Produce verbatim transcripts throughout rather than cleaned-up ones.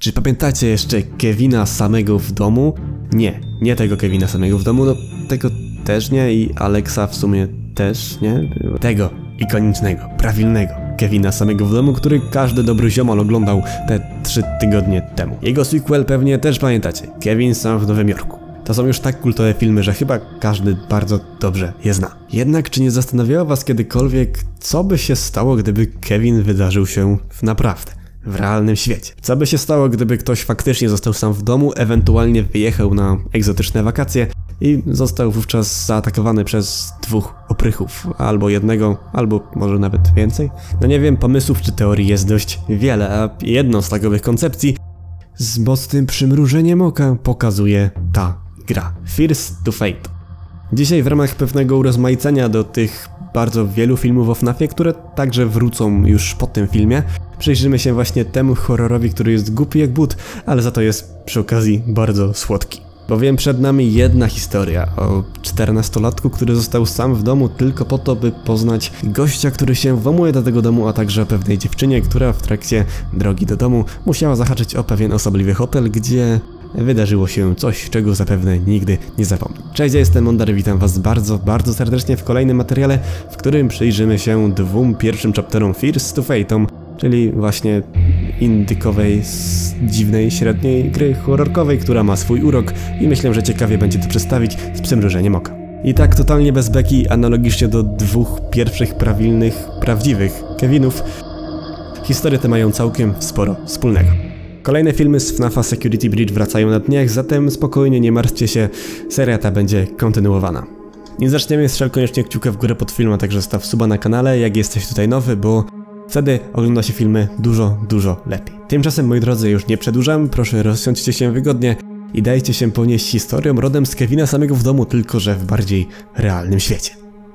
Czy pamiętacie jeszcze Kevina samego w domu? Nie, nie tego Kevina samego w domu, no tego też nie i Alexa w sumie też nie. Tego ikonicznego, prawilnego Kevina samego w domu, który każdy dobry ziomal oglądał te trzy tygodnie temu. Jego sequel pewnie też pamiętacie, Kevin sam w Nowym Jorku. To są już tak kultowe filmy, że chyba każdy bardzo dobrze je zna. Jednak czy nie zastanawiało was kiedykolwiek, co by się stało, gdyby Kevin wydarzył się w naprawdę, w realnym świecie? Co by się stało, gdyby ktoś faktycznie został sam w domu, ewentualnie wyjechał na egzotyczne wakacje i został wówczas zaatakowany przez dwóch oprychów, albo jednego, albo może nawet więcej? No nie wiem, pomysłów czy teorii jest dość wiele, a jedną z takowych koncepcji z mocnym przymrużeniem oka pokazuje ta gra Fears to Fate. Dzisiaj w ramach pewnego urozmaicenia do tych bardzo wielu filmów o FNAFie, które także wrócą już po tym filmie, przyjrzymy się właśnie temu horrorowi, który jest głupi jak but, ale za to jest przy okazji bardzo słodki. Bowiem przed nami jedna historia o czternastolatku, który został sam w domu tylko po to, by poznać gościa, który się włamuje do tego domu, a także o pewnej dziewczynie, która w trakcie drogi do domu musiała zahaczyć o pewien osobliwy hotel, gdzie wydarzyło się coś, czego zapewne nigdy nie zapomnę. Cześć, ja jestem Mondary, witam was bardzo, bardzo serdecznie w kolejnym materiale, w którym przyjrzymy się dwóm pierwszym chapterom Fears to Fate'om, czyli właśnie indykowej, dziwnej, średniej gry horrorkowej, która ma swój urok i myślę, że ciekawie będzie to przedstawić z przymrużeniem oka. I tak totalnie bez beki, analogicznie do dwóch pierwszych prawilnych, prawdziwych Kevinów, historie te mają całkiem sporo wspólnego. Kolejne filmy z FNAFa Security Breach wracają na dniach, zatem spokojnie, nie martwcie się, seria ta będzie kontynuowana. Nie zaczniemy, strzel koniecznie kciuka w górę pod film, a także staw suba na kanale, jak jesteś tutaj nowy, bo wtedy ogląda się filmy dużo, dużo lepiej. Tymczasem, moi drodzy, już nie przedłużam, proszę rozsiądźcie się wygodnie i dajcie się ponieść historią rodem z Kevina samego w domu, tylko że w bardziej realnym świecie.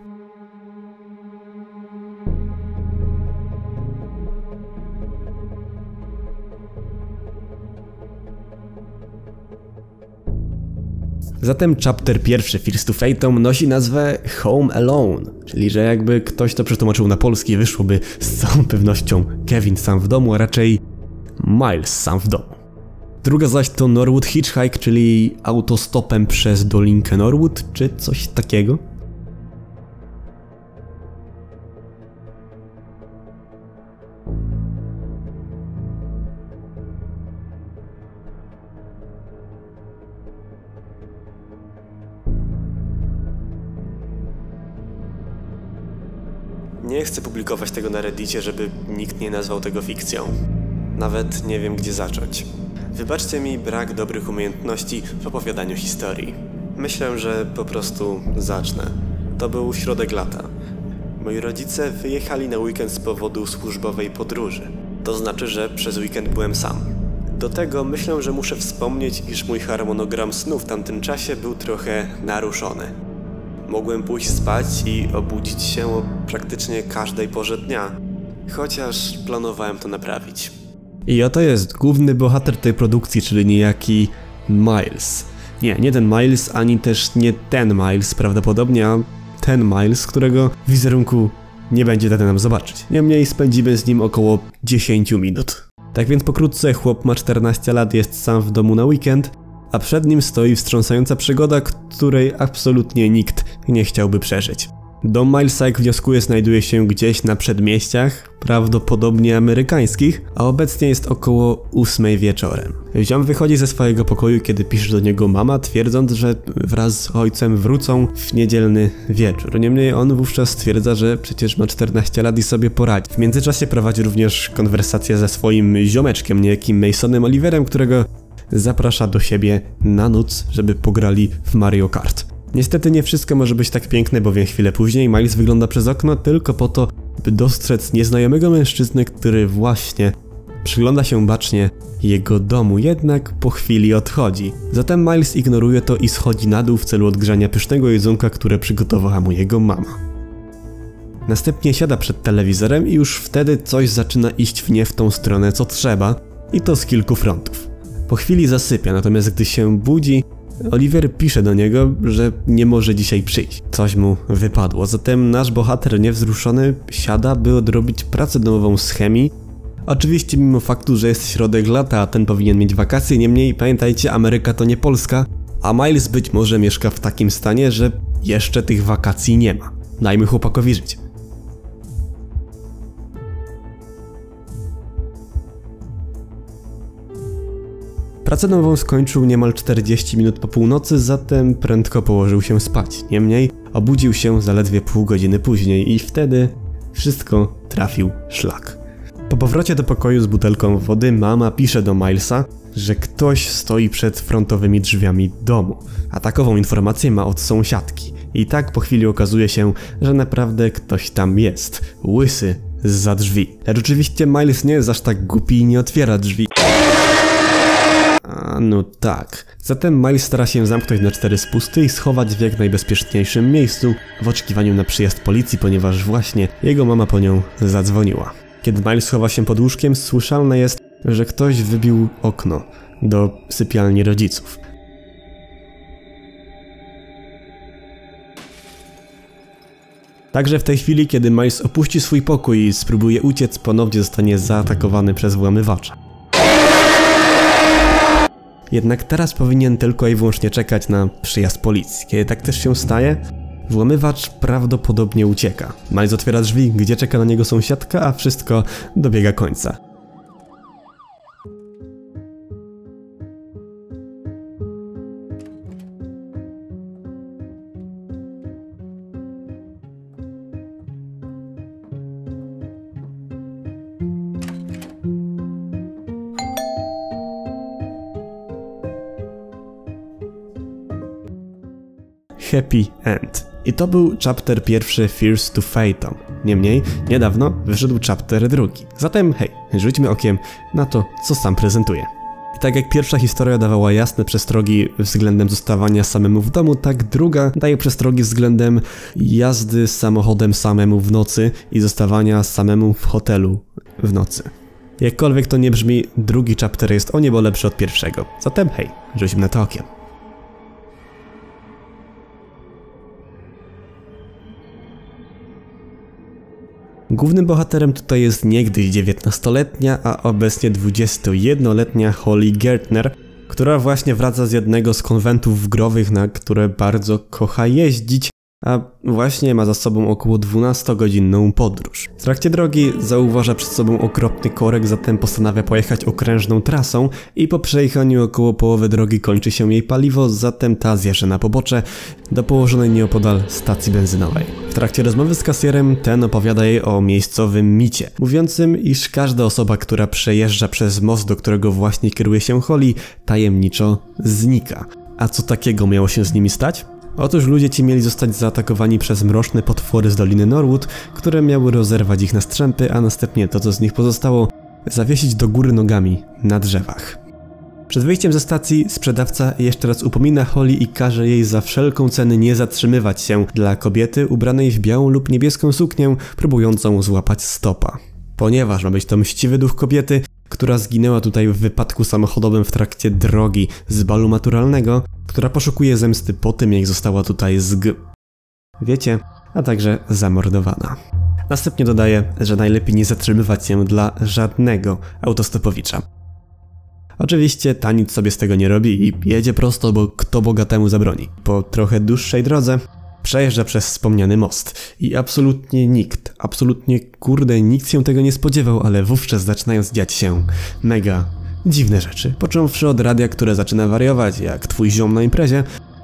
Zatem chapter pierwszy Fears to Fate'om nosi nazwę Home Alone, czyli że jakby ktoś to przetłumaczył na polski, wyszłoby z całą pewnością Kevin sam w domu, a raczej Miles sam w domu. Druga zaś to Norwood Hitchhike, czyli autostopem przez Dolinkę Norwood, czy coś takiego. Nie chcę publikować tego na Reddicie, żeby nikt nie nazwał tego fikcją. Nawet nie wiem, gdzie zacząć. Wybaczcie mi brak dobrych umiejętności w opowiadaniu historii. Myślę, że po prostu zacznę. To był środek lata. Moi rodzice wyjechali na weekend z powodu służbowej podróży. To znaczy, że przez weekend byłem sam. Do tego myślę, że muszę wspomnieć, iż mój harmonogram snu w tamtym czasie był trochę naruszony. Mogłem pójść spać i obudzić się o praktycznie każdej porze dnia, chociaż planowałem to naprawić. I oto jest główny bohater tej produkcji, czyli niejaki Miles. Nie, nie ten Miles, ani też nie ten Miles prawdopodobnie, a ten Miles, którego wizerunku nie będzie dane nam zobaczyć. Niemniej spędzimy z nim około dziesięć minut. Tak więc pokrótce, chłop ma czternaście lat, jest sam w domu na weekend, a przed nim stoi wstrząsająca przygoda, której absolutnie nikt nie chciałby przeżyć. Dom Milesa, jak wnioskuję, znajduje się gdzieś na przedmieściach, prawdopodobnie amerykańskich, a obecnie jest około ósmej wieczorem. Ziom wychodzi ze swojego pokoju, kiedy pisze do niego mama, twierdząc, że wraz z ojcem wrócą w niedzielny wieczór. Niemniej on wówczas stwierdza, że przecież ma czternaście lat i sobie poradzi. W międzyczasie prowadzi również konwersację ze swoim ziomeczkiem, niejakim Masonem Oliverem, którego zaprasza do siebie na noc, żeby pograli w Mario Kart. Niestety nie wszystko może być tak piękne, bowiem chwilę później Miles wygląda przez okno tylko po to, by dostrzec nieznajomego mężczyznę, który właśnie przygląda się bacznie jego domu, jednak po chwili odchodzi. Zatem Miles ignoruje to i schodzi na dół w celu odgrzania pysznego jedzonka, które przygotowała mu jego mama. Następnie siada przed telewizorem i już wtedy coś zaczyna iść w nie w tą stronę, co trzeba, i to z kilku frontów. Po chwili zasypia, natomiast gdy się budzi, Oliver pisze do niego, że nie może dzisiaj przyjść. Coś mu wypadło, zatem nasz bohater niewzruszony siada, by odrobić pracę domową z chemii, Oczywiście mimo faktu, że jest środek lata, a ten powinien mieć wakacje, niemniej pamiętajcie, Ameryka to nie Polska, a Miles być może mieszka w takim stanie, że jeszcze tych wakacji nie ma. Dajmy chłopakowi żyć. Pracę nową skończył niemal czterdzieści minut po północy, zatem prędko położył się spać. Niemniej obudził się zaledwie pół godziny później i wtedy wszystko trafił szlak. Po powrocie do pokoju z butelką wody mama pisze do Milesa, że ktoś stoi przed frontowymi drzwiami domu, a takową informację ma od sąsiadki. I tak po chwili okazuje się, że naprawdę ktoś tam jest, łysy zza drzwi. Lecz oczywiście Miles nie jest aż tak głupi i nie otwiera drzwi. A no tak. Zatem Miles stara się zamknąć na cztery spusty i schować w jak najbezpieczniejszym miejscu w oczekiwaniu na przyjazd policji, ponieważ właśnie jego mama po nią zadzwoniła. Kiedy Miles chowa się pod łóżkiem, słyszalne jest, że ktoś wybił okno do sypialni rodziców. Także w tej chwili, kiedy Miles opuści swój pokój i spróbuje uciec, ponownie zostanie zaatakowany przez włamywacza. Jednak teraz powinien tylko i wyłącznie czekać na przyjazd policji. Kiedy tak też się staje, włamywacz prawdopodobnie ucieka. Miles otwiera drzwi, gdzie czeka na niego sąsiadka, a wszystko dobiega końca. Happy End. I to był chapter pierwszy Fears to Fathom. Niemniej, niedawno wyszedł chapter drugi. Zatem hej, rzućmy okiem na to, co sam prezentuje. I tak jak pierwsza historia dawała jasne przestrogi względem zostawania samemu w domu, tak druga daje przestrogi względem jazdy samochodem samemu w nocy i zostawania samemu w hotelu w nocy. Jakkolwiek to nie brzmi, drugi chapter jest o niebo lepszy od pierwszego. Zatem hej, rzućmy na to okiem. Głównym bohaterem tutaj jest niegdyś dziewiętnastoletnia, a obecnie dwudziestojednoletnia Holly Gertner, która właśnie wraca z jednego z konwentów growych, na które bardzo kocha jeździć, a właśnie ma za sobą około dwunastogodzinną podróż. W trakcie drogi zauważa przed sobą okropny korek, zatem postanawia pojechać okrężną trasą i po przejechaniu około połowy drogi kończy się jej paliwo, zatem ta zjeżdża na pobocze do położonej nieopodal stacji benzynowej. W trakcie rozmowy z kasjerem ten opowiada jej o miejscowym micie, mówiącym, iż każda osoba, która przejeżdża przez most, do którego właśnie kieruje się Holly, tajemniczo znika. A co takiego miało się z nimi stać? Otóż ludzie ci mieli zostać zaatakowani przez mroczne potwory z Doliny Norwood, które miały rozerwać ich na strzępy, a następnie to, co z nich pozostało, zawiesić do góry nogami na drzewach. Przed wyjściem ze stacji sprzedawca jeszcze raz upomina Holly i każe jej za wszelką cenę nie zatrzymywać się dla kobiety ubranej w białą lub niebieską suknię, próbującą złapać stopa. Ponieważ ma być to mściwy duch kobiety, która zginęła tutaj w wypadku samochodowym w trakcie drogi z balu maturalnego, która poszukuje zemsty po tym, jak została tutaj zg... wiecie, a także zamordowana. Następnie dodaje, że najlepiej nie zatrzymywać się dla żadnego autostopowicza. Oczywiście ta nic sobie z tego nie robi i jedzie prosto, bo kto bogatemu zabroni. Po trochę dłuższej drodze przejeżdża przez wspomniany most i absolutnie nikt, absolutnie kurde nikt się tego nie spodziewał, ale wówczas zaczynają dziać się mega dziwne rzeczy. Począwszy od radia, które zaczyna wariować jak twój ziom na imprezie,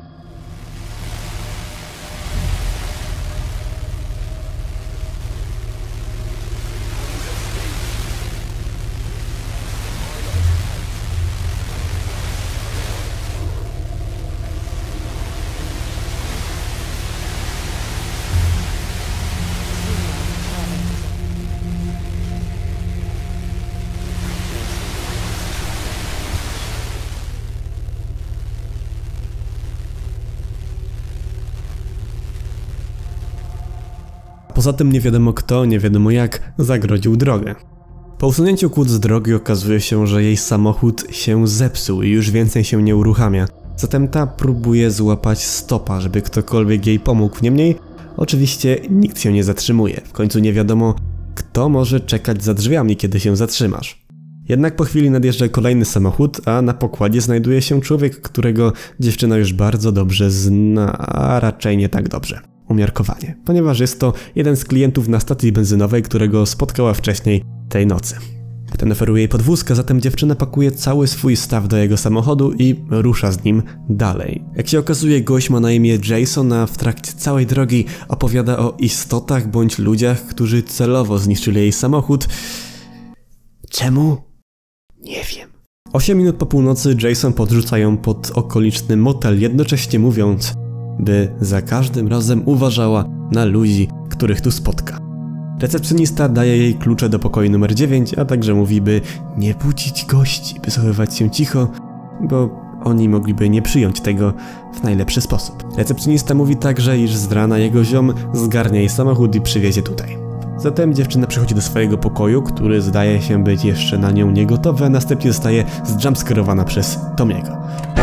poza tym nie wiadomo kto, nie wiadomo jak, zagrodził drogę. Po usunięciu kłód z drogi okazuje się, że jej samochód się zepsuł i już więcej się nie uruchamia. Zatem ta próbuje złapać stopa, żeby ktokolwiek jej pomógł. Niemniej, oczywiście nikt się nie zatrzymuje. W końcu nie wiadomo, kto może czekać za drzwiami, kiedy się zatrzymasz. Jednak po chwili nadjeżdża kolejny samochód, a na pokładzie znajduje się człowiek, którego dziewczyna już bardzo dobrze zna, a raczej nie tak dobrze. Umiarkowanie, ponieważ jest to jeden z klientów na stacji benzynowej, którego spotkała wcześniej tej nocy. Ten oferuje jej podwózkę, zatem dziewczyna pakuje cały swój staw do jego samochodu i rusza z nim dalej. Jak się okazuje, gość ma na imię Jason, a w trakcie całej drogi opowiada o istotach bądź ludziach, którzy celowo zniszczyli jej samochód. Czemu? Nie wiem. Osiem minut po północy Jason podrzuca ją pod okoliczny motel, jednocześnie mówiąc, by za każdym razem uważała na ludzi, których tu spotka. Recepcjonista daje jej klucze do pokoju numer dziewięć, a także mówi, by nie budzić gości, by zachowywać się cicho, bo oni mogliby nie przyjąć tego w najlepszy sposób. Recepcjonista mówi także, iż z rana jego ziom zgarnia jej samochód i przywiezie tutaj. Zatem dziewczyna przychodzi do swojego pokoju, który zdaje się być jeszcze na nią niegotowy, a następnie zostaje zjumpscarowana przez Tomiego.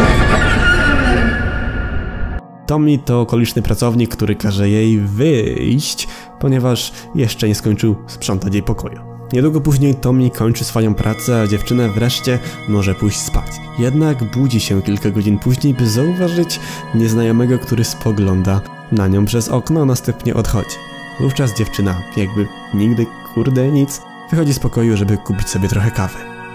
Tommy to okoliczny pracownik, który każe jej wyjść, ponieważ jeszcze nie skończył sprzątać jej pokoju. Niedługo później Tommy kończy swoją pracę, a dziewczyna wreszcie może pójść spać. Jednak budzi się kilka godzin później, by zauważyć nieznajomego, który spogląda na nią przez okno, a następnie odchodzi. Wówczas dziewczyna, jakby nigdy, kurde, nic, wychodzi z pokoju, żeby kupić sobie trochę kawy.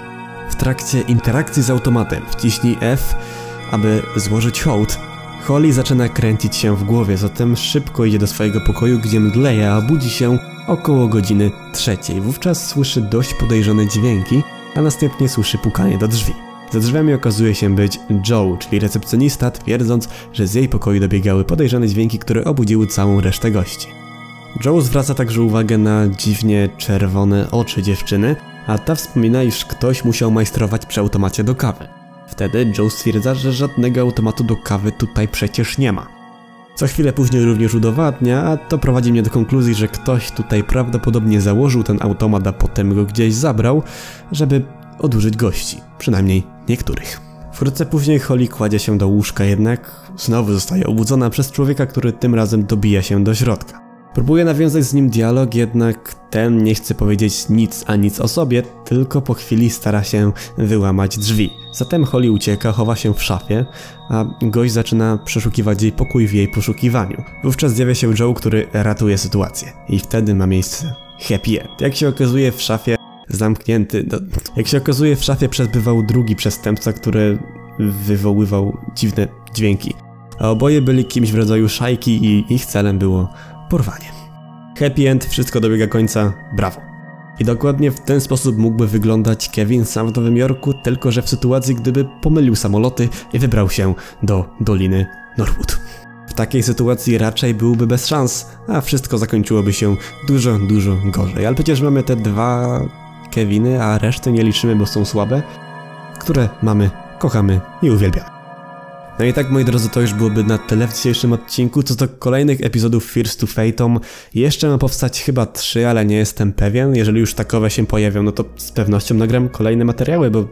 W trakcie interakcji z automatem wciśnij F, aby złożyć hołd. Holly zaczyna kręcić się w głowie, zatem szybko idzie do swojego pokoju, gdzie mdleje, a budzi się około godziny trzeciej. Wówczas słyszy dość podejrzane dźwięki, a następnie słyszy pukanie do drzwi. Za drzwiami okazuje się być Joe, czyli recepcjonista, twierdząc, że z jej pokoju dobiegały podejrzane dźwięki, które obudziły całą resztę gości. Joe zwraca także uwagę na dziwnie czerwone oczy dziewczyny, a ta wspomina, iż ktoś musiał majstrować przy automacie do kawy. Wtedy Joe stwierdza, że żadnego automatu do kawy tutaj przecież nie ma. Co chwilę później również udowadnia, a to prowadzi mnie do konkluzji, że ktoś tutaj prawdopodobnie założył ten automat, a potem go gdzieś zabrał, żeby odurzyć gości, przynajmniej niektórych. Wkrótce później Holly kładzie się do łóżka, jednak znowu zostaje obudzona przez człowieka, który tym razem dobija się do środka. Próbuje nawiązać z nim dialog, jednak ten nie chce powiedzieć nic a nic o sobie, tylko po chwili stara się wyłamać drzwi. Zatem Holly ucieka, chowa się w szafie, a gość zaczyna przeszukiwać jej pokój w jej poszukiwaniu. Wówczas zjawia się Joe, który ratuje sytuację. I wtedy ma miejsce happy end. Jak się okazuje, w szafie zamknięty... No, jak się okazuje, w szafie przebywał drugi przestępca, który wywoływał dziwne dźwięki. A oboje byli kimś w rodzaju szajki i ich celem było porwanie. Happy end, wszystko dobiega końca, brawo. I dokładnie w ten sposób mógłby wyglądać Kevin sam w Nowym Jorku, tylko że w sytuacji, gdyby pomylił samoloty i wybrał się do Doliny Norwood. W takiej sytuacji raczej byłby bez szans, a wszystko zakończyłoby się dużo, dużo gorzej. Ale przecież mamy te dwa Keviny, a resztę nie liczymy, bo są słabe, które mamy, kochamy i uwielbiamy. No i tak, moi drodzy, to już byłoby na tyle w dzisiejszym odcinku. Co do kolejnych epizodów Fears to Fathom, jeszcze ma powstać chyba trzy, ale nie jestem pewien. Jeżeli już takowe się pojawią, no to z pewnością nagram kolejne materiały, bo...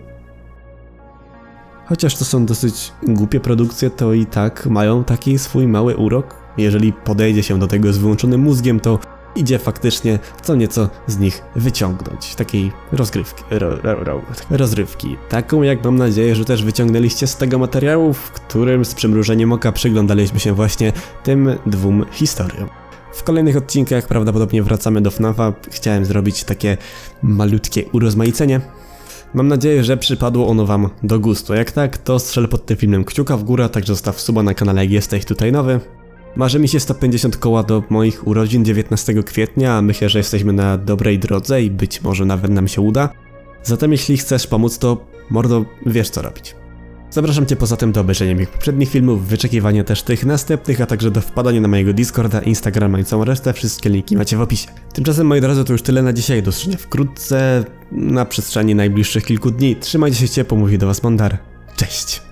Chociaż to są dosyć głupie produkcje, to i tak mają taki swój mały urok. Jeżeli podejdzie się do tego z wyłączonym mózgiem, to idzie faktycznie co nieco z nich wyciągnąć. Takiej rozgrywki, ro, ro, ro, rozrywki. Taką, jak mam nadzieję, że też wyciągnęliście z tego materiału, w którym z przymrużeniem oka przyglądaliśmy się właśnie tym dwóm historiom. W kolejnych odcinkach prawdopodobnie wracamy do FNAFa. Chciałem zrobić takie malutkie urozmaicenie. Mam nadzieję, że przypadło ono wam do gustu. Jak tak, to strzel pod tym filmem kciuka w górę, także zostaw suba na kanale, jak jesteś tutaj nowy. Marzy mi się sto pięćdziesiąt koła do moich urodzin dziewiętnastego kwietnia, a myślę, że jesteśmy na dobrej drodze i być może nawet nam się uda. Zatem jeśli chcesz pomóc, to mordo, wiesz co robić. Zapraszam cię poza tym do obejrzenia moich poprzednich filmów, wyczekiwania też tych następnych, a także do wpadania na mojego Discorda, Instagrama i całą resztę. Wszystkie linki macie w opisie. Tymczasem, moi drodzy, to już tyle na dzisiaj. Do zobaczenia wkrótce, na przestrzeni najbliższych kilku dni. Trzymajcie się ciepło, mówi do was Mondar. Cześć!